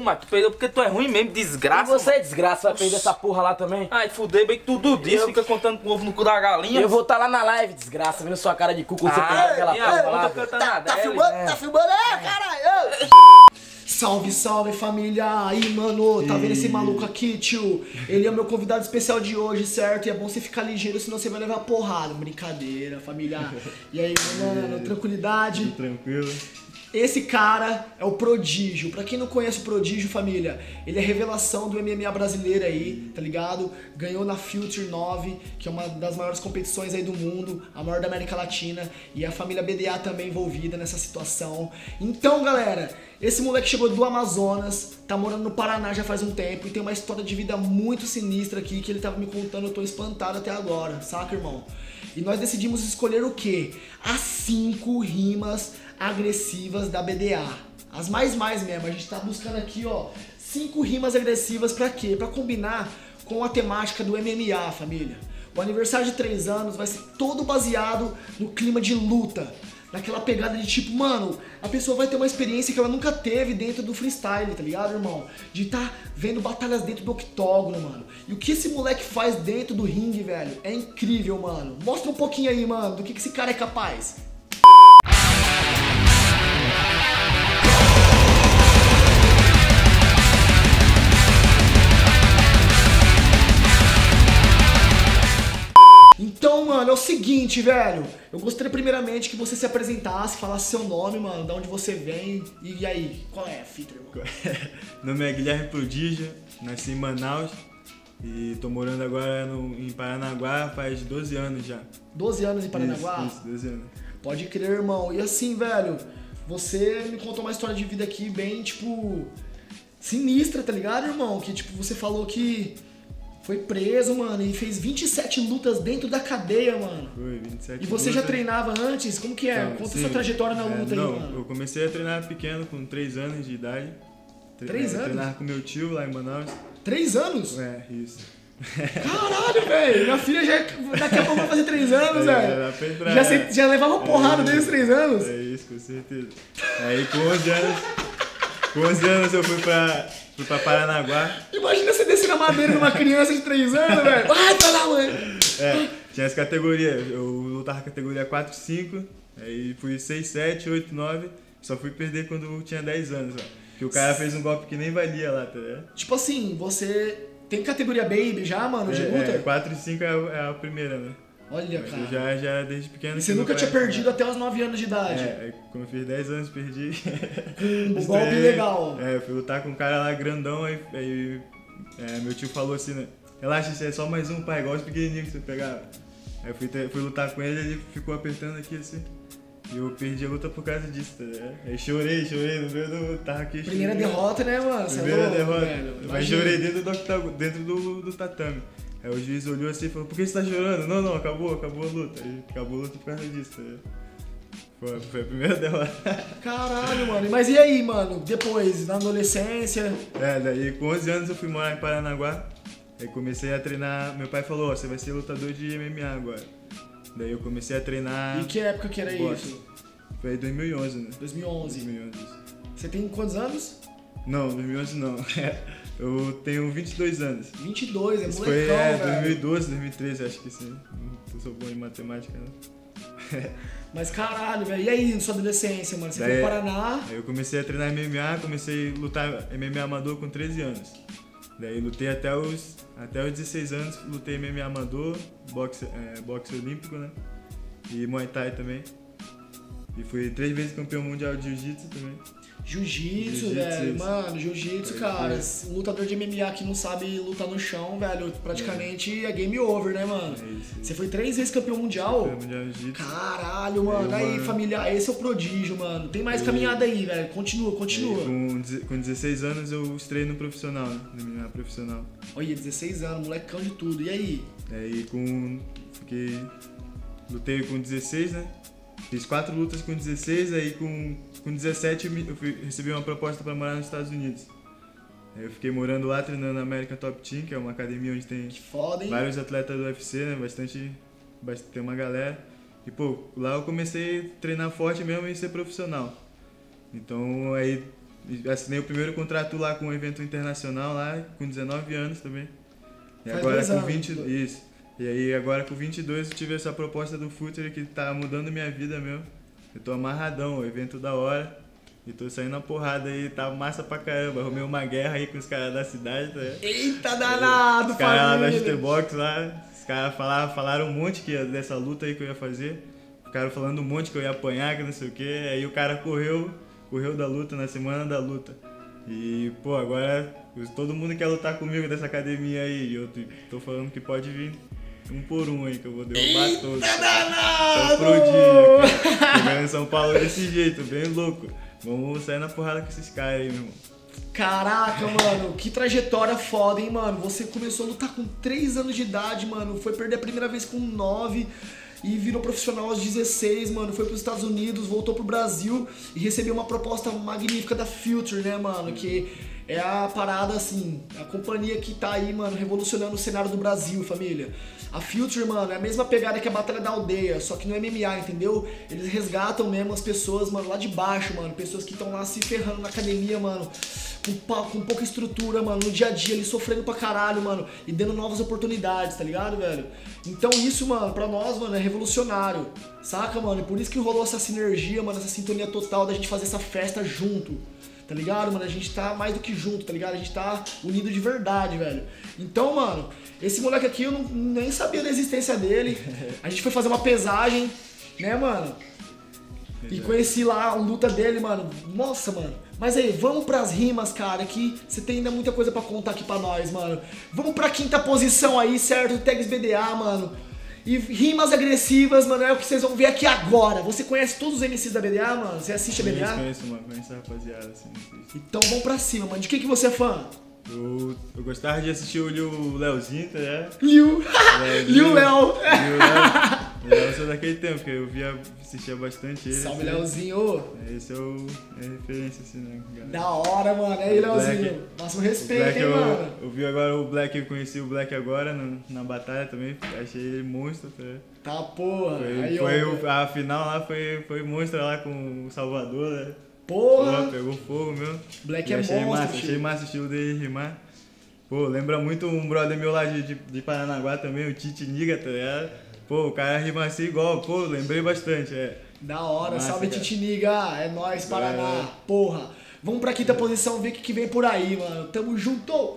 mas tu perdeu porque tu é ruim mesmo, desgraça. E você é desgraça, vai perder essa porra lá também? Ai, fudei bem que tudo disso, fica contando com o ovo no cu da galinha. Eu vou estar lá na live, desgraça, vendo sua cara de cu quando você perder aquela porra lá. Tá filmando? Tá filmando? Caralho! Salve, salve família! Aí, mano, tá vendo esse maluco aqui, tio? Ele é o meu convidado especial de hoje, certo? E é bom você ficar ligeiro, senão você vai levar porrada. Brincadeira, família. E aí, mano, tranquilidade? Tranquilo. Esse cara é o Prodígio. Pra quem não conhece o Prodígio, família, ele é revelação do MMA brasileiro aí, tá ligado? Ganhou na Future 9, que é uma das maiores competições aí do mundo, a maior da América Latina, e a família BDA também envolvida nessa situação. Então, galera, esse moleque chegou do Amazonas, tá morando no Paraná já faz um tempo e tem uma história de vida muito sinistra aqui que ele tava me contando, eu tô espantado até agora, saca, irmão? E nós decidimos escolher o quê? As 5 rimas agressivas da BDA. As mais mesmo. A gente tá buscando aqui, ó, 5 rimas agressivas pra quê? Pra combinar com a temática do MMA, família. O aniversário de 3 anos vai ser todo baseado no clima de luta. Naquela pegada de tipo, mano, a pessoa vai ter uma experiência que ela nunca teve dentro do freestyle, tá ligado, irmão? De tá vendo batalhas dentro do octógono, mano. E o que esse moleque faz dentro do ringue, velho, é incrível, mano. Mostra um pouquinho aí, mano, do que esse cara é capaz. Então, mano, é o seguinte, velho. Eu gostaria primeiramente que você se apresentasse, falasse seu nome, mano, de onde você vem. E aí, qual é a fita, irmão? Meu nome é Guilherme Prodígio, nasci em Manaus e tô morando agora em Paranaguá faz 12 anos já. 12 anos em Paranaguá? Isso, 12 anos. Pode crer, irmão. E assim, velho, você me contou uma história de vida aqui bem, tipo, sinistra, tá ligado, irmão? Que, tipo, você falou que foi preso, mano, e fez 27 lutas dentro da cadeia, mano. Foi, 27 E você lutas. já treinava antes? Como que é? Então, Conta sim, sua trajetória na luta aí, não, mano. eu comecei a treinar pequeno, com 3 anos de idade. 3 anos? Treinava com meu tio lá em Manaus. 3 anos? É, isso. Caralho, velho! Minha filha já daqui a pouco vai fazer 3 anos, velho. Já Já levava porrada desde os 3 anos? É isso, com certeza. Aí com 11 anos eu fui pra Paranaguá. Imagina você descer na madeira numa criança de 3 anos, velho. Vai pra lá, mãe! Tinha as categorias. Eu lutava categoria 4, 5. Aí fui 6, 7, 8, 9. Só fui perder quando eu tinha 10 anos, ó. Que o cara fez um golpe que nem valia lá, tá ligado? Tipo assim, você tem categoria Baby já, mano, de luta? 4 e 5 é a primeira, né? Olha, Mas cara. eu já desde pequeno. E você nunca tinha perdido até os 9 anos de idade? Aí quando eu fiz 10 anos, perdi. Um golpe legal. Fui lutar com um cara lá grandão, aí meu tio falou assim, né? Relaxa, isso é só mais um, pai, igual os pequenininhos que você pegava. Aí eu fui lutar com ele, ele ficou apertando aqui assim. E eu perdi a luta por causa disso, tá ligado? Aí chorei no meio do... Tava aqui. Primeira derrota, né, mano? Primeira derrota. Velho. Mas chorei dentro do tatame. Aí o juiz olhou assim e falou, por que você tá chorando? Não, acabou a luta. Aí acabou a luta por causa disso, tá ligado? Foi a primeira derrota. Caralho, mano. Mas e aí, mano? Depois, na adolescência? Daí com 11 anos eu fui morar em Paranaguá. Aí comecei a treinar, meu pai falou, você vai ser lutador de MMA agora. Daí eu comecei a treinar... E que época que era isso? Foi em 2011, né? 2011. 2011. Você tem quantos anos? Não, 2011 não. Eu tenho 22 anos. 22, é molecão, Foi velho. 2012, 2013, acho que sim. Não sou bom em matemática, né? Mas caralho, velho. E aí, na sua adolescência, mano? Você foi pro Paraná? Aí eu comecei a treinar MMA, comecei a lutar MMA amador com 13 anos. Daí lutei até os 16 anos, lutei MMA amador, boxe olímpico, né? E Muay Thai também. E fui 3 vezes campeão mundial de Jiu-Jitsu também. Jiu-Jitsu, velho. Mano, Jiu-Jitsu, cara. Um lutador de MMA que não sabe lutar no chão, velho, praticamente é game over, né, mano? É isso. Você foi 3 vezes campeão mundial? Campeão mundial de Jiu-Jitsu. Caralho, mano. Aí, família, esse é o Prodígio, mano. Tem mais caminhada aí, velho. Continua. Com 16 anos eu estrei no profissional, né? No MMA profissional. Olha, 16 anos, molecão de tudo. E aí? Aí lutei com 16, né? Fiz 4 lutas com 16, aí com 17 recebi uma proposta para morar nos Estados Unidos. Aí eu fiquei morando lá, treinando na American Top Team, que é uma academia onde tem foda, hein? vários atletas do UFC, né? Tem uma galera. E pô, lá eu comecei a treinar forte mesmo e ser profissional. Então aí assinei o primeiro contrato lá com um evento internacional lá, com 19 anos também. E Faz agora 2 com anos. 20, isso. E aí agora com 22 eu tive essa proposta do Future que tá mudando minha vida mesmo. Eu tô amarradão, o evento da hora. E tô saindo na porrada aí, tá massa pra caramba. Arrumei uma guerra aí com os caras da cidade, tá? Eita danado, Os caras lá da família! Shooterbox lá, os caras falaram um monte dessa luta aí que eu ia fazer. Ficaram falando um monte que eu ia apanhar, que não sei o que. Aí o cara correu da luta, na semana da luta. E, pô, agora todo mundo quer lutar comigo dessa academia aí. E eu tô falando que pode vir um por um aí, que eu vou derrubar todos. Tô prodígio, cara. Chegando em São Paulo desse jeito, bem louco. Vamos sair na porrada com esses caras aí, meu irmão. Caraca, mano, que trajetória foda, hein, mano. Você começou a lutar com 3 anos de idade, mano. Foi perder a primeira vez com 9 e virou profissional aos 16, mano. Foi pros Estados Unidos, voltou pro Brasil e recebeu uma proposta magnífica da Future, né, mano? Que é a parada, assim, a companhia que tá aí, mano, revolucionando o cenário do Brasil, família. A Future, mano, é a mesma pegada que a Batalha da Aldeia, só que no MMA, entendeu? Eles resgatam mesmo as pessoas, mano, lá de baixo, mano. Pessoas que estão lá se ferrando na academia, mano, com pouca estrutura, mano, no dia a dia, ali sofrendo pra caralho, mano, e dando novas oportunidades, tá ligado, velho? Então isso, mano, pra nós, mano, é revolucionário, saca, mano? E por isso que rolou essa sinergia, mano, essa sintonia total da gente fazer essa festa junto. Tá ligado, mano? A gente tá mais do que junto, tá ligado? A gente tá unido de verdade, velho. Então, mano, esse moleque aqui eu nem sabia da existência dele. A gente foi fazer uma pesagem, né, mano? E conheci lá a luta dele, mano. Nossa, mano. Mas aí, vamos pras rimas, cara, que você tem ainda muita coisa pra contar aqui pra nós, mano. Vamos pra 5ª posição aí, certo? Tags BDA, mano. E rimas agressivas, mano, é o que vocês vão ver aqui agora. Você conhece todos os MCs da BDA, mano? Você assiste a BDA? Conheço, mano. Conheço a rapaziada, assim. Então vamos pra cima, mano. De que você é fã? Eu gostava de assistir o Leozinho, tá ligado? Liu Léo. Léo sou daquele tempo, que eu assistia bastante ele. Salve, assim. Leozinho. Esse é a referência, assim, né, galera? Da hora, mano. Aí, Leozinho. Máximo respeito, hein, mano. Eu vi agora o Black, eu conheci o Black agora na batalha também, achei ele monstro, tá ligado? Tá, porra. Aí, ó. A final lá foi monstro lá com o Salvador, né? Porra. Pô, pegou fogo, meu. Black é achei monstro, massa, tio. achei massa o estilo dele rimar. Pô, lembra muito um brother meu lá de Paranaguá também, o Titi Niga, tá ligado? Pô, o cara rima assim igual, pô, lembrei bastante, Da hora, Massa, salve cara. Titiniga, é nóis, Paraná, porra. Vamos pra 5ª posição, ver o que vem por aí, mano. Tamo junto!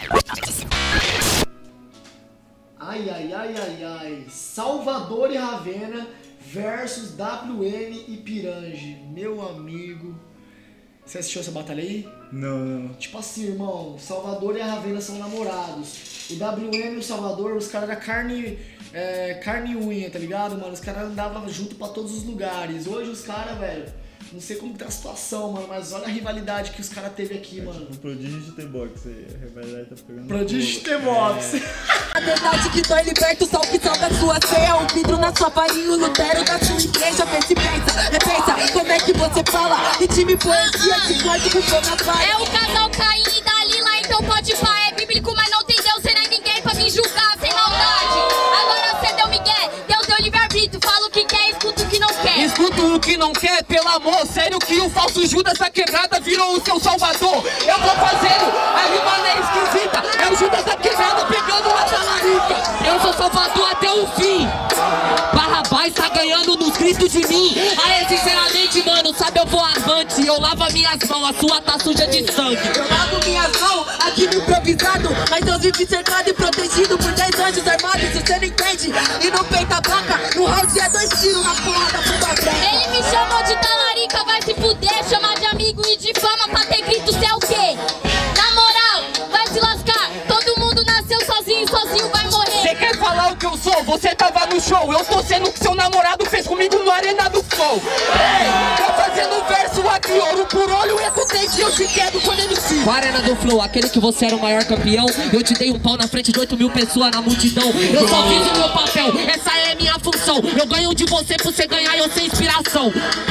Ai. Salvador e Ravena versus WM e Pirange. Meu amigo. Você assistiu essa batalha aí? Não. Tipo assim, irmão, Salvador e a Ravena são namorados. O WM e o Salvador, os caras da carne e unha, tá ligado, mano? Os caras andavam junto pra todos os lugares. Hoje os caras, velho, não sei como tá a situação, mano, mas olha a rivalidade que os caras teve aqui, mano. O Prodígio de T-Box aí, a rivalidade tá pegando. Prodígio fogo. T-Box. A verdade que dói liberta o sol que salga a sua ceia. O vidro na sua varinha, o Lutero da sua igreja. Vê se pensa, repensa como é que você fala. E time poesia de corte que foi na faia. É o casal Caim e Dalila, então pode pá. É bíblico, mas não tem Deus, sem nem ninguém pra me julgar sem maldade. Agora cê deu migué, Deus deu livre-arbítrio. Fala o que quer, escuta o que não quer. Escuto o que não quer, pelo amor. Sério que o falso Judas da quebrada virou o seu salvador. Eu vou fazendo, a rima não é esquisita. É o Judas da quebrada pegando a talarica. Eu sou salvador até o fim. Barrabás tá ganhando nos gritos de mim. Aê, sinceramente, mano, sabe, eu vou avante. Eu lavo minhas mãos, a sua tá suja de sangue. Eu lavo minhas mãos, aqui no improvisado. Mas Deus vive cercado e protegido por 10 anjos armados, isso cê não entende. E no peito a placa, no round é 2 tiros na porra da puta frente. Ele me chamou de talarica, vai se fuder. Chamar de amigo e de fama pra ter grito, cê é o quê? Na moral, vai se lascar. Todo mundo nasceu sozinho, sozinho vai morrer. Cê quer falar o que eu sou? Você tava no show. Eu tô sendo o que seu namorado fez comigo no Arena do Flow. Ei, tô fazendo verso aqui, olho por olho. E tu tem que eu te quero quando ele se. O Arena do Flow, aquele que você era o maior campeão. Eu te dei um pau na frente de 8 mil pessoas na multidão. Eu só fiz o meu papel, essa é minha função. Eu ganho de você pra você ganhar e eu ser inspiração.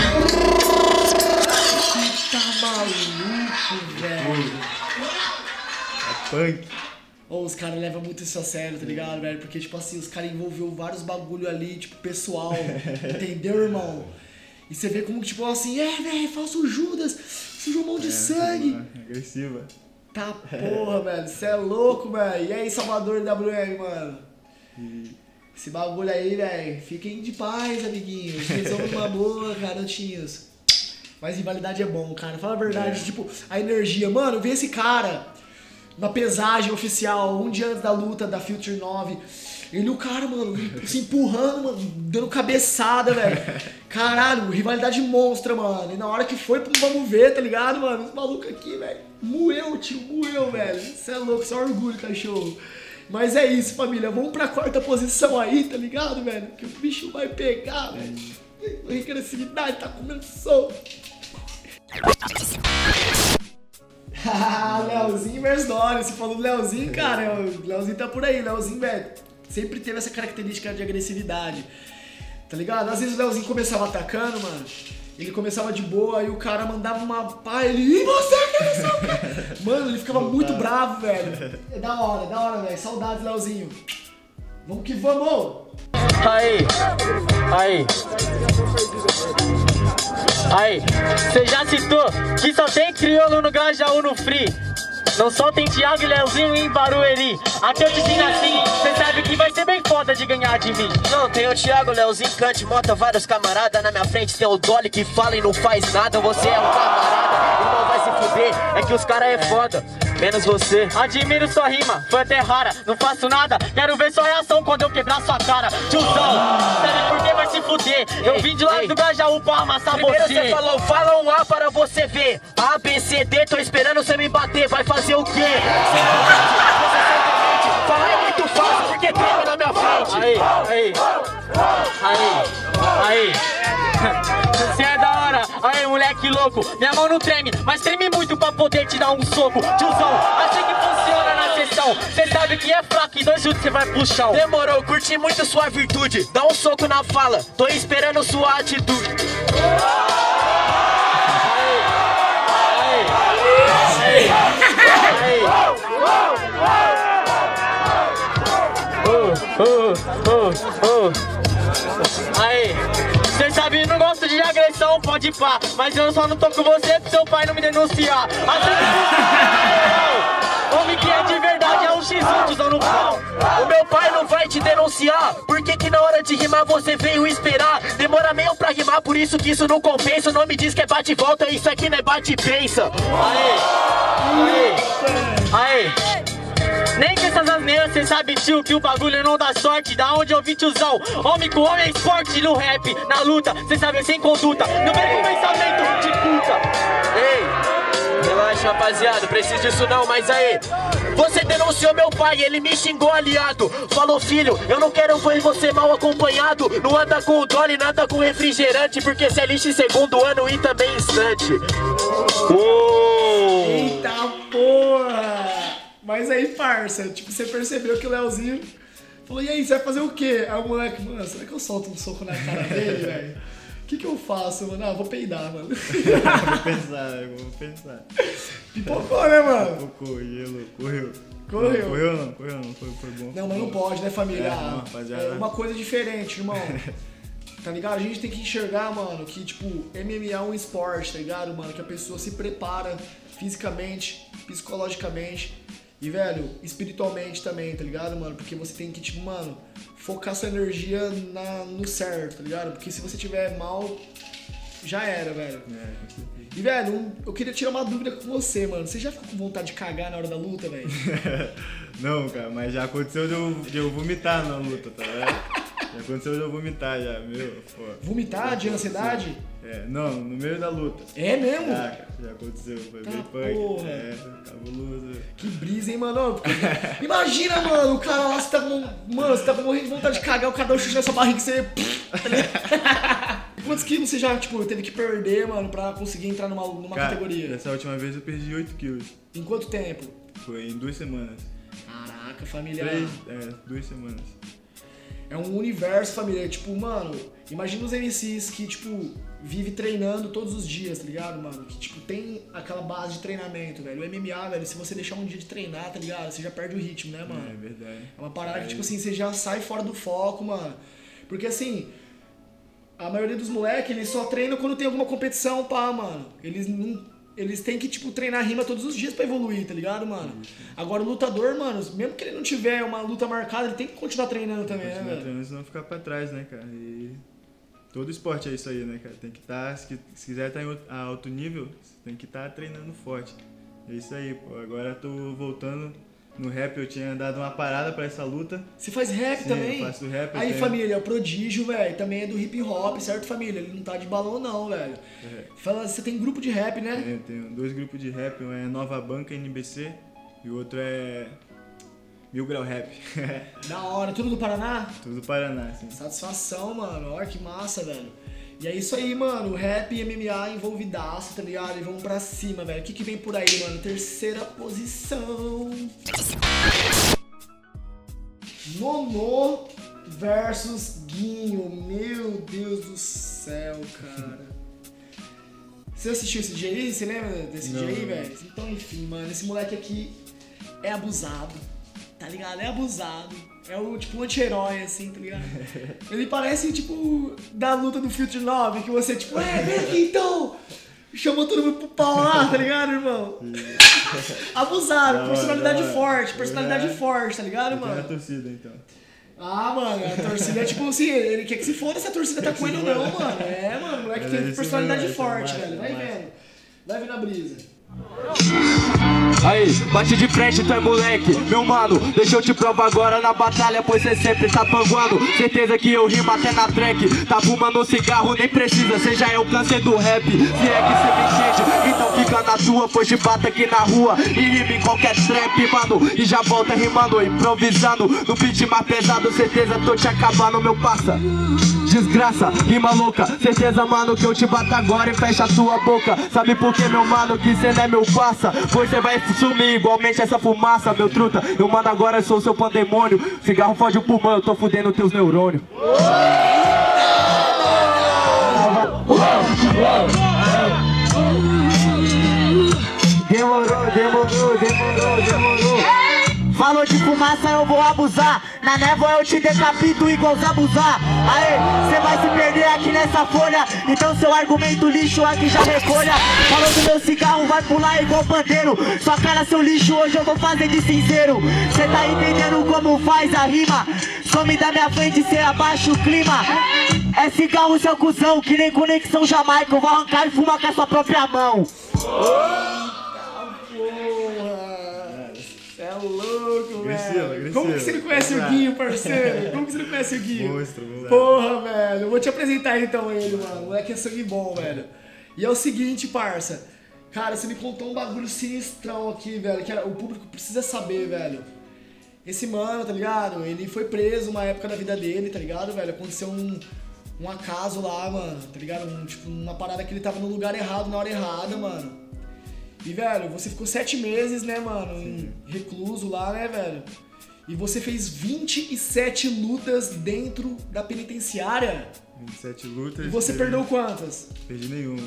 Tá maluco, velho. Punk. Ô, os caras levam muito isso a sério, tá ligado, velho? Porque, tipo assim, os caras envolveu vários bagulho ali, tipo, pessoal. Entendeu, irmão? E você vê como, tipo, assim, velho, falso Judas, sujou mão de sangue. Agressiva. Tá porra, velho, você é louco, velho. E aí, Salvador WM, mano? Esse bagulho aí, velho, fiquem de paz, amiguinhos. Resolvam uma boa, garotinhos. Mas rivalidade é bom, cara. Fala a verdade, tipo, a energia. Mano, eu vi esse cara na pesagem oficial, um dia antes da luta da Future 9. Ele e o cara, mano, se empurrando, mano, dando cabeçada, velho. Caralho, rivalidade monstra, mano. E na hora que foi pro vamos ver, tá ligado, mano? Os malucos aqui, velho, moeu, tio, moeu, velho. Você é louco, só orgulho, cachorro. Mas é isso, família. Vamos pra quarta posição aí, tá ligado, velho? Que o bicho vai pegar, velho. A agressividade tá comendo solto. Leozinho versus Dória. Você falou do Leozinho, cara. O Leozinho tá por aí. Leozinho, velho, sempre teve essa característica de agressividade. Tá ligado? Às vezes o Leozinho começava atacando, mano. Ele começava de boa, aí o cara mandava uma pá, ele... E você, que não sei o quê? Mano, ele ficava muito bravo, velho. É da hora, velho. Saudades, Leozinho. Vamos que vamos! Aí, você já citou que só tem crioulo no Grajaú no Free. Não só tem Thiago e Leozinho em Barueri. Aqui eu te ensino assim, cê sabe que vai ser bem foda de ganhar de mim. Não, tem o Thiago, Leozinho, Cante, Mota, vários camaradas. Na minha frente tem o Dolly que fala e não faz nada. Você é um camarada, irmão, vai se fuder. É que os cara é foda, menos você. Admiro sua rima, foi até rara. Não faço nada, quero ver sua reação quando eu quebrar sua cara. Tiozão, sabe por que vai se fuder? Eu vim de lá do Grajaú pra amassar primeiro você. Você falou, fala um A para você ver. A, B, C, D, tô esperando você me bater. Vai fazer o quê? Falar é muito fácil porque treme na minha frente. Aí. Você é da hora, aí moleque louco. Minha mão não treme, mas treme muito pra poder te dar um soco. Tiozão, assim que funciona na sessão. Cê sabe que é fraco e 2 chutes cê vai pro chão. Demorou, curti muito sua virtude. Dá um soco na fala, tô esperando sua atitude. Aí, cê sabe, não gosto de agressão, pode pá. Mas eu só não tô com você pro seu pai não me denunciar. Homem que é de verdade é um X1 dos no pau. O meu pai não vai te denunciar. Por que na hora de rimar você veio esperar? Demora meio pra rimar, por isso que isso não compensa. O nome diz que é bate e volta, isso aqui não é bate e pensa. Aí. Nem que essas asneiras, cê sabe, tio, que o bagulho não dá sorte. Da onde eu vi, tiozão, homem com homem é esporte. No rap, na luta, cê sabe, sem conduta. Não vem com pensamento de puta. Ei, relaxa, rapaziada, preciso disso não, mas aí, você denunciou meu pai, ele me xingou aliado. Falou, filho, eu não quero ver você mal acompanhado. Não anda com o Dolly, nada com refrigerante, porque cê é lixo em segundo ano e também instante. Eita porra! Mas aí, parça, tipo, você percebeu que o Leozinho falou, e aí, você vai fazer o quê? Aí o moleque, mano, será que eu solto um soco na cara dele, velho? O que eu faço, mano? Ah, vou peidar, mano. Vou pensar. Pipocou, né, mano? Pipocou, gelo, correu. Correu Não, foi bom. Não, mas não pode, né, família? Rapaziada. É uma coisa diferente, irmão. Tá ligado? A gente tem que enxergar, mano, que, tipo, MMA é um esporte, tá ligado, mano? Que a pessoa se prepara fisicamente, psicologicamente e, velho, espiritualmente também, tá ligado, mano? Porque você tem que, tipo, mano, focar sua energia no certo, tá ligado? Porque se você tiver mal, já era, velho. E, velho, eu queria tirar uma dúvida com você, mano. Você já ficou com vontade de cagar na hora da luta, velho? Não, cara, mas já aconteceu de eu vomitar na luta, tá ligado? Já aconteceu de eu vomitar já, meu, pô. Vomitar de ansiedade? É, não, no meio da luta. É mesmo? Já aconteceu, foi bem punk. Porra. É, cabuloso. Que brisa, hein, mano? Porque, imagina, mano, o cara lá, você tá morrendo de vontade de cagar, o cara dá um chute na sua barriga e você... Quantos quilos você já, tipo, teve que perder, mano, pra conseguir entrar numa Cara, categoria? Dessa última vez eu perdi 8 quilos. Em quanto tempo? Foi em 2 semanas. Caraca, família. 2 semanas. É um universo, família. Tipo, mano, imagina os MCs que, tipo, vive treinando todos os dias, tá ligado, mano? Que, tipo, tem aquela base de treinamento, velho. O MMA, velho, se você deixar um dia de treinar, tá ligado? Você já perde o ritmo, né, mano? É verdade. É uma parada que, tipo assim, você já sai fora do foco, mano. Porque, assim, a maioria dos moleques, eles só treinam quando tem alguma competição, pá, mano. Eles têm que, tipo, treinar rima todos os dias pra evoluir, tá ligado, mano? Agora o lutador, mano, mesmo que ele não tiver uma luta marcada, ele tem que continuar treinando também, né, velho? Treinando, senão ficar pra trás, né, cara? E todo esporte é isso aí, né, cara? Tem que estar, se quiser estar em alto nível, tem que estar treinando forte. É isso aí, pô. Agora eu tô voltando no rap, eu tinha dado uma parada pra essa luta. Você faz rap? Sim, também? Eu faço rap. Aí, família, o Prodígio, velho, também é do hip hop, certo, família? Ele não tá de balão, não, velho. Fala, você tem grupo de rap, né? Eu tenho 2 grupos de rap, um é Nova Banca NBC e o outro é Mil Grau Rap. Da hora, tudo do Paraná? Tudo do Paraná, sim. Satisfação, mano, olha que massa, velho. E é isso aí, mano, rap e MMA envolvidaço, tá ligado? E vamos pra cima, velho. O que vem por aí, mano? Terceira posição. Nonô versus Guinho. Meu Deus do céu, cara. Você assistiu esse dia aí? Você lembra desse dia aí, velho? Então, enfim, mano, esse moleque aqui é abusado, tá ligado? É abusado. É o tipo um anti-herói, assim, tá ligado? Ele parece, tipo, da luta do Future 9, que você, tipo, vem aqui então! Chamou todo mundo pro pau lá, tá ligado, irmão? Abusado, personalidade forte, tá ligado, mano? É a torcida, então. Ah, mano, a torcida é tipo assim, ele quer que se foda se a torcida tá com ele ou não, mano. É, mano, o moleque tem personalidade forte, velho. Vai vendo. Vai vendo a brisa. Aí, bate de frente, tu é moleque, meu mano, deixa eu te provar agora na batalha, pois cê sempre tá panguando. Certeza que eu rimo até na track. Tá fumando cigarro, nem precisa, cê já é o câncer do rap. Se é que cê me entende, então fica na tua, pois te bata aqui na rua e rima em qualquer trap, mano. E já volta rimando, improvisando no beat mais pesado, certeza tô te acabando, meu parça. Desgraça, rima louca, certeza, mano, que eu te bato agora e fecha a tua boca. Sabe por que, meu mano, que cê não é meu parça? Pois cê vai sumir igualmente essa fumaça, meu truta. Eu mando agora, eu sou seu pandemônio. Cigarro fode o pulmão, eu tô fudendo teus neurônios. Demorou. Falou de fumaça, eu vou abusar. Na névoa eu te decapito igual Zabuzá. Aê, cê vai se perder aqui nessa folha. Então seu argumento lixo aqui já recolha. Falou do meu cigarro, vai pular igual pandeiro. Sua cara, seu lixo, hoje eu vou fazer de cinzeiro. Cê tá entendendo como faz a rima? Some da minha frente, cê abaixa o clima. É cigarro, seu cuzão, que nem conexão Jamaica. Eu vou arrancar e fumar com a sua própria mão. É louco, velho. Como que você não conhece Vamos o Guinho, parceiro? Como que você não conhece o Guinho? Monstro, vamos lá. Porra, velho. Eu vou te apresentar então ele, mano. O moleque é sangue bom, velho. E é o seguinte, parça. Cara, você me contou um bagulho sinistrão aqui, velho, que o público precisa saber, velho. Esse mano, tá ligado? Ele foi preso uma época da vida dele, tá ligado, velho? Aconteceu um acaso lá, mano, tá ligado? Tipo, uma parada que ele tava no lugar errado, na hora errada, mano. E, velho, você ficou 7 meses, né, mano, recluso lá, né, velho? E você fez 27 lutas dentro da penitenciária. 27 lutas. E você perdeu quantas? Perdi nenhuma.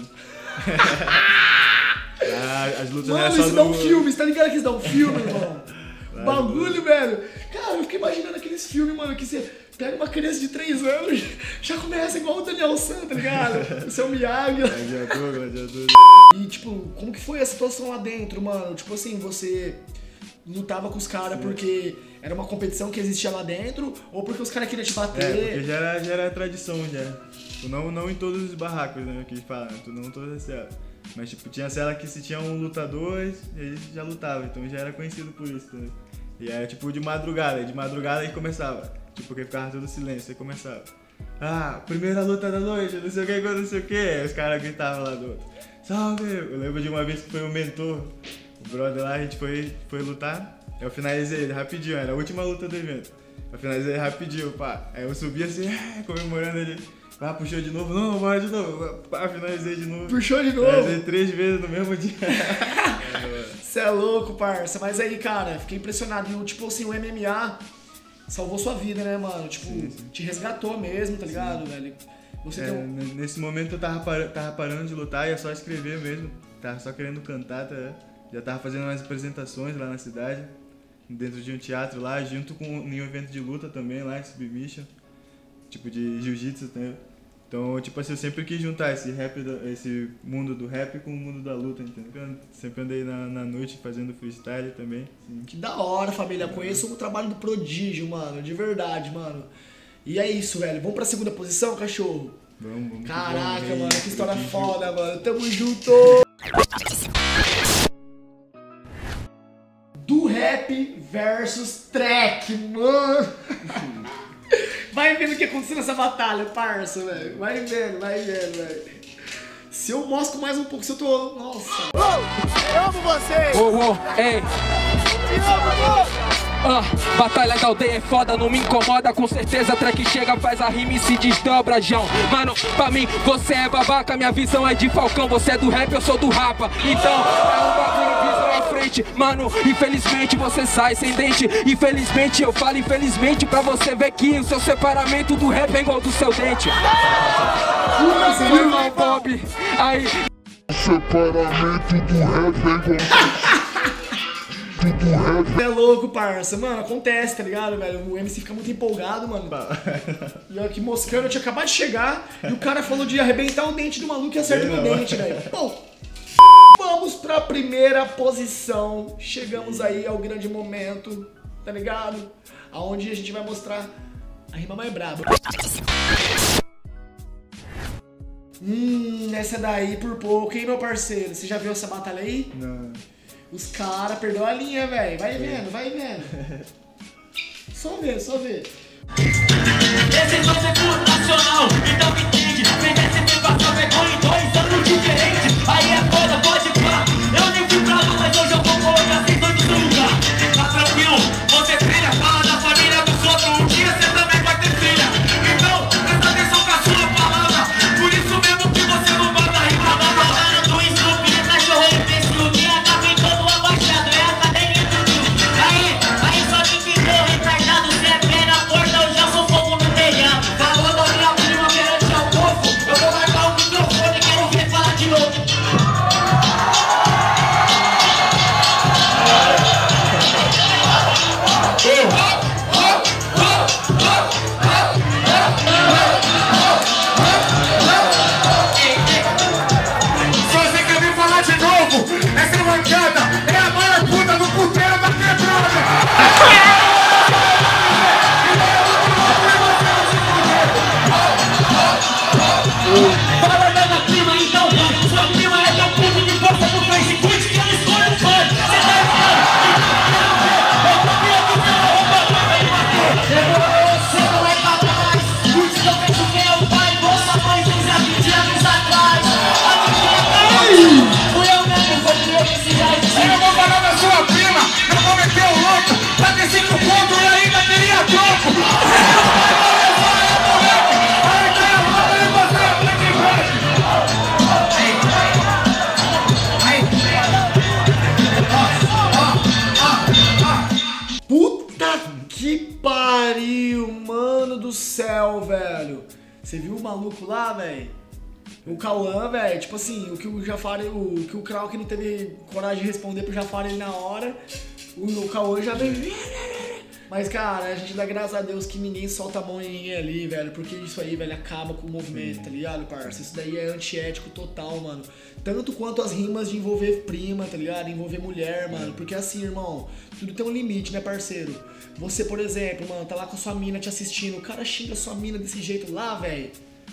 As lutas mano, não é só isso dá um filme, você tá ligado que isso dá um filme, irmão? Bagulho, velho. Cara, eu fiquei imaginando aqueles filmes, mano, que você pega uma criança de 3 anos, já começa igual o Daniel San, tá ligado? O seu Miyagi. Gladiador. E, tipo, como que foi a situação lá dentro, mano? Tipo assim, você lutava com os caras porque era uma competição que existia lá dentro ou porque os caras queriam te bater? Porque já era tradição, já. Não em todos os barracos, né, que falam, não em todas as celas. Mas, tipo, tinha cela que se tinha um lutador, eles já lutavam, então já era conhecido por isso, entendeu? E era, tipo, de madrugada aí começava. Tipo, porque ficava todo silêncio, aí começava. Primeira luta da noite, não sei o que, não sei o que. Aí os caras gritavam lá do outro. Salve! Eu lembro de uma vez que foi um mentor, o brother lá, a gente foi lutar. Eu finalizei ele rapidinho, era a última luta do evento. Eu finalizei ele rapidinho, pá. Aí eu subi assim, comemorando ele. Puxou de novo, não, bora de novo. Finalizei de novo. Puxou de novo? Finalizei 3 vezes no mesmo dia. Você é louco, parça. Mas aí, cara, fiquei impressionado. E, tipo assim, o MMA salvou sua vida, né, mano? Tipo, sim. Te resgatou mesmo, tá ligado, sim. Velho? Você nesse momento eu tava parando de lutar, ia só escrever mesmo. Tava só querendo cantar, tá? Já tava fazendo umas apresentações lá na cidade, dentro de um teatro lá, junto com um evento de luta também lá, Submission, tipo de jiu-jitsu, né? Então, tipo assim, eu sempre quis juntar esse mundo do rap com o mundo da luta, entendeu? Sempre andei na noite fazendo freestyle também. Sim. Que da hora, família. Conheço o trabalho do Prodígio, mano. De verdade, mano. E é isso, velho. Vamos pra segunda posição, cachorro? Vamos. Caraca, mano. Que história foda, mano. Tamo junto! Do rap versus track, mano. Vai vendo o que aconteceu nessa batalha, parça, velho. Vai vendo, velho. Se eu mostro mais um pouco, se eu tô... Nossa. Eu amo vocês! Ei! Batalha da aldeia é foda, não me incomoda. Com certeza a track chega, faz a rima e se desdobra, João. Mano, pra mim, você é babaca. Minha visão é de Falcão, você é do rap, eu sou do rapa. Então, é um bagulho, visão à frente. Mano, infelizmente você sai sem dente. Infelizmente, eu falo infelizmente pra você ver que o seu separamento do rap é igual do seu dente. Irmão Bob, aí. Separamento do rap é igual. É louco, parça. Mano, acontece, tá ligado, velho? O MC fica muito empolgado, mano. E eu aqui moscando, eu tinha acabado de chegar e o cara falou de arrebentar o dente do maluco e acerta meu dente, velho. Bom, vamos pra primeira posição. Chegamos aí ao grande momento, tá ligado? Aonde a gente vai mostrar a rima mais braba. Essa daí por pouco, hein, meu parceiro? Você já viu essa batalha aí? Não. Os caras perdeu a linha, velho. Vai vendo. Só ver. Esse dois é puro nacional, então me entende. Merece ter passado vergonha em 2 anos diferentes. Aí é foda, pode pá. Eu nem fui pra lá, mas hoje eu vou colocar vocês dois no seu lugar. Tá tranquilo, você trilha, fala da família dos outros. Um dia você também vai ter filha. Então, presta atenção com a sua palavra. Por isso mesmo que você não bota rima na palavra do Snoopy, cachorro e pessoa. Velho, você viu o maluco lá, velho? O Cauã, velho, tipo assim, o que o Jafari, o que o Krauk não teve coragem de responder pro Jafari ali na hora, o Cauã já veio. Mas, cara, a gente dá graças a Deus que ninguém solta a mão em ninguém ali, velho, porque isso aí, velho, acaba com o movimento, tá ligado, parça? Isso daí é antiético total, mano. Tanto quanto as rimas de envolver prima, tá ligado? Envolver mulher, mano. Porque assim, irmão, tudo tem um limite, né, parceiro? Você, por exemplo, mano, tá lá com a sua mina te assistindo, o cara xinga a sua mina desse jeito lá, velho.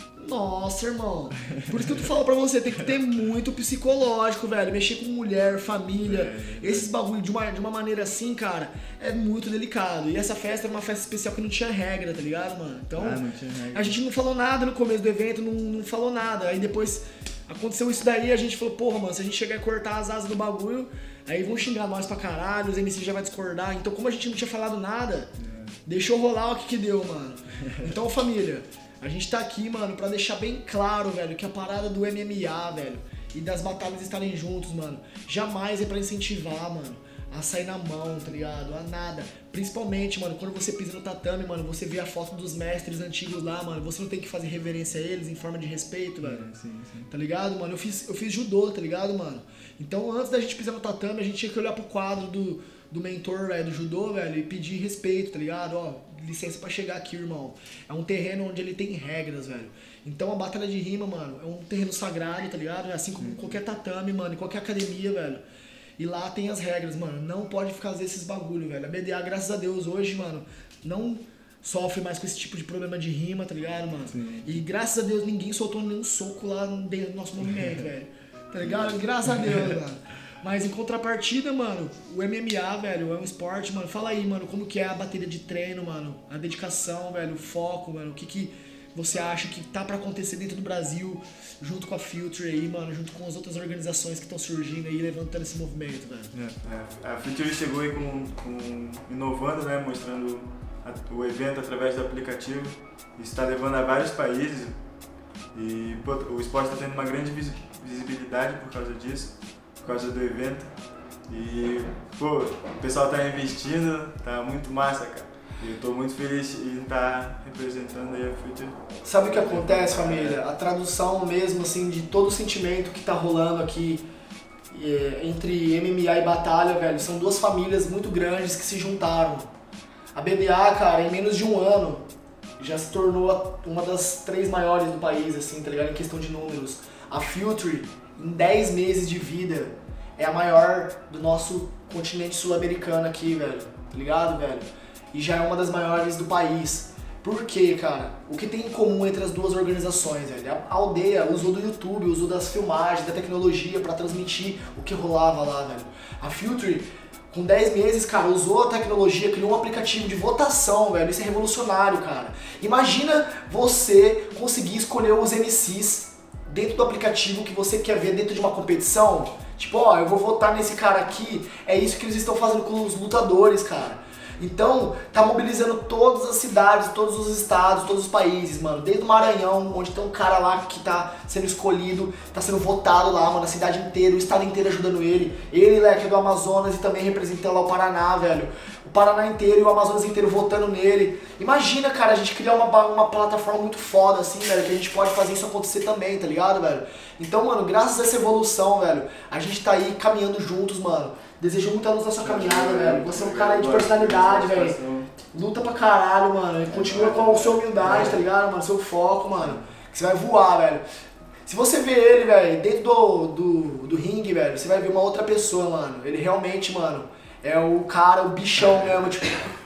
Nossa, irmão. Por isso que eu tô falando pra você, tem que ter muito psicológico, velho. Mexer com mulher, família, esses bagulho de uma maneira assim, cara, é muito delicado. E essa festa era uma festa especial que não tinha regra, tá ligado, mano? Então, não tinha regra. A gente não falou nada no começo do evento, não falou nada. Aí depois aconteceu isso daí, a gente falou, porra, mano, se a gente chegar a cortar as asas do bagulho, aí vão xingar nós pra caralho, os MC já vai discordar. Então, como a gente não tinha falado nada, deixou rolar o que deu, mano. Então, família, a gente tá aqui, mano, pra deixar bem claro, velho, que a parada do MMA, velho, e das batalhas estarem juntos, mano, jamais é pra incentivar, mano, a sair na mão, tá ligado? A nada. Principalmente, mano, quando você pisa no tatame, mano, você vê a foto dos mestres antigos lá, mano, você não tem que fazer reverência a eles em forma de respeito, velho. Sim. Tá ligado, mano? Eu fiz judô, tá ligado, mano? Então, antes da gente pisar no tatame, a gente tinha que olhar pro quadro do mentor, velho, do judô, velho, e pedir respeito, tá ligado? Ó, licença pra chegar aqui, irmão. É um terreno onde ele tem regras, velho. Então a batalha de rima, mano, é um terreno sagrado, tá ligado? É assim como qualquer tatame, mano, em qualquer academia, velho. E lá tem as regras, mano. Não pode fazer esses bagulho, velho. A BDA, graças a Deus, hoje, mano, não sofre mais com esse tipo de problema de rima, tá ligado, mano? Sim. E graças a Deus ninguém soltou nenhum soco lá dentro do nosso movimento, velho. Tá ligado? Graças a Deus, mano. Mas em contrapartida, mano, o MMA, velho, é um esporte, mano. Fala aí, mano, como que é a bateria de treino, mano? A dedicação, velho, o foco, mano. O que você acha que tá pra acontecer dentro do Brasil, junto com a Future aí, mano, junto com as outras organizações que estão surgindo aí, levantando esse movimento, velho? A Future chegou aí inovando, né, mostrando o evento através do aplicativo. Isso está levando a vários países e pô, o esporte está tendo uma grande visibilidade por causa disso, por causa do evento. E pô, o pessoal está investindo, tá muito massa, cara. E eu tô muito feliz em estar representando aí a Future. Sabe o que acontece, família? A tradução mesmo, assim, de todo o sentimento que tá rolando aqui entre MMA e batalha, velho, são duas famílias muito grandes que se juntaram. A BDA, cara, em menos de um ano, já se tornou uma das 3 maiores do país, assim, tá ligado? Em questão de números. A Future, em 10 meses de vida, é a maior do nosso continente sul-americano aqui, velho. Tá ligado, velho? E já é uma das maiores do país. Por quê, cara? O que tem em comum entre as duas organizações, velho? A Aldeia usou do YouTube, usou das filmagens, da tecnologia pra transmitir o que rolava lá, velho. A Future, com 10 meses, cara, usou a tecnologia, criou um aplicativo de votação, velho. Isso é revolucionário, cara. Imagina você conseguir escolher os MCs dentro do aplicativo que você quer ver dentro de uma competição. Tipo, ó, eu vou votar nesse cara aqui. É isso que eles estão fazendo com os lutadores, cara. Então, tá mobilizando todas as cidades, todos os estados, todos os países, mano. Desde o Maranhão, onde tem um cara lá que tá sendo escolhido, tá sendo votado lá, mano, a cidade inteira, o estado inteiro ajudando ele. Ele, que é do Amazonas e também representa lá o Paraná, velho. O Paraná inteiro e o Amazonas inteiro votando nele. Imagina, cara, a gente criar uma plataforma muito foda, assim, velho, que a gente pode fazer isso acontecer também, tá ligado, velho? Então, mano, graças a essa evolução, velho, a gente tá aí caminhando juntos, mano. Desejo muita luz na sua caminhada, velho. Você é um cara aí de personalidade, velho. Luta pra caralho, mano. E continua com a sua humildade, tá ligado, mano? Seu foco, mano. Que você vai voar, velho. Se você vê ele, velho, dentro do ringue, velho, você vai ver uma outra pessoa, mano. Ele realmente, mano, é o cara, o bichão mesmo, tipo...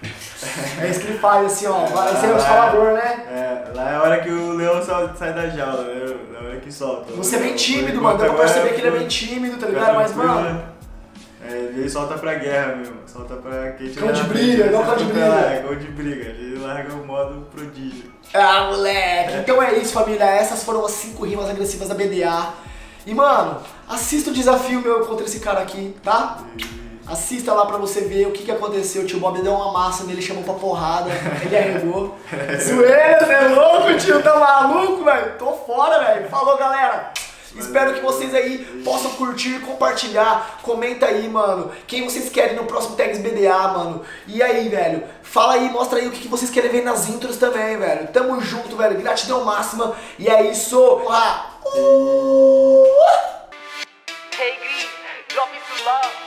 É isso que ele faz, assim, ó. Esse é o escalador, né? Lá é a hora que o leão sai da jaula, né? É a hora que solta. Você é bem tímido, mano. Dá pra perceber que ele é bem tímido, tá ligado? Mas, mano... Ele solta pra guerra mesmo, solta pra quem tiver. Cão de briga, não cão de briga. É, cão de briga, ele larga o modo prodígio. Ah, moleque! Então é isso, família. Essas foram as 5 rimas agressivas da BDA. E, mano, assista o desafio meu contra esse cara aqui, tá? Assista lá pra você ver o que aconteceu. O tio Bob deu uma massa nele, chamou pra porrada, ele arregou. Zoeira, você é louco, tio? Tá maluco, velho? Tô fora, velho. Falou, galera! Espero que vocês aí possam curtir, compartilhar, comenta aí, mano, quem vocês querem no próximo Tags BDA, mano. E aí, velho, fala aí, mostra aí o que vocês querem ver nas intros também, velho. Tamo junto, velho, gratidão máxima. E é isso. Hey, Gris, drop isso lá.